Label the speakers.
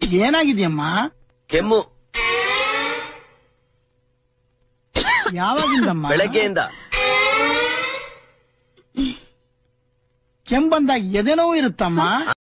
Speaker 1: ಏನಾಗಿದೆಯಮ್ಮ?
Speaker 2: ಕೆಮ್ಮು.
Speaker 1: ಯಾವಾಗಿಂದಮ್ಮ?
Speaker 2: ಬೆಳಗ್ಗೆಯಿಂದ.
Speaker 1: ಕೆಮ್ಮು ಬಂದಾಗ ಎದೆ ನೋವು ಇರುತ್ತಮ್ಮ.